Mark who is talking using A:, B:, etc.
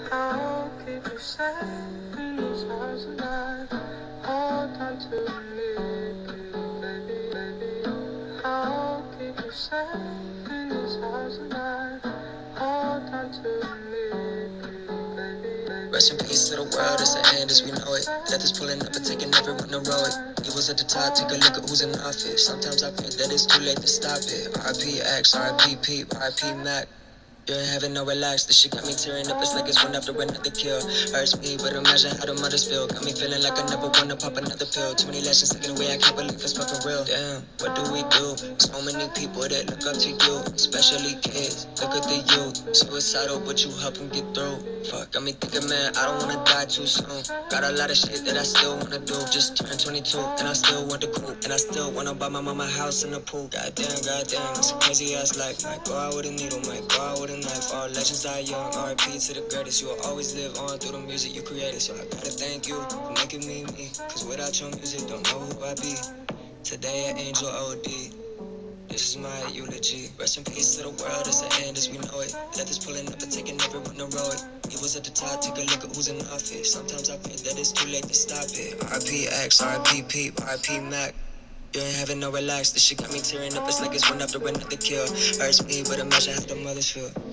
A: I'll keep you safe in these hours of night. Hold on to me, baby, baby. I'll keep you safe in these hours of night. Hold on to me, baby, baby. Rest in peace to the world, it's the end as we know it. Death is pulling up and taking everyone to row it. He was at the top, take a look at who's in office. Sometimes I think that it's too late to stop it. R.I.P. X, R.I.P. Pete, R.I.P. Mac. You ain't having no relax, this shit got me tearing up, it's like it's one after another kill. Hurts me, but imagine how the mothers feel. Got me feeling like I never wanna pop another pill. Too many lessons taken away, I can't believe it's fucking real. Damn, what do we do? So many people that look up to you, especially kids. Look at the youth, suicidal, but you help them get through. Fuck, got me thinking, man, I don't wanna die too soon. Got a lot of shit that I still wanna do. Just turned 22, and I still want the coupe. And I still wanna buy my mama a house in the pool. Goddamn, it's a crazy ass life. Might go out with a needle, might go out with a knife. All legends die young, R.I.P. to the greatest. You will always live on through the music you created. So I gotta thank you for making me me. Cause without your music, don't know who I be. Today an angel OD. This is my eulogy. Rest in peace to the world, it's the end as we know it. Death is pulling up and taking everyone to row it. He was at the top, take a look at who's in office. Sometimes I think that it's too late to stop it. R.I.P. X, R.I.P. Pete, R.I.P. Mac. You ain't having no relax, this shit got me tearing up, it's like it's one after another kill. Hurts me, but imagine how the mothers feel.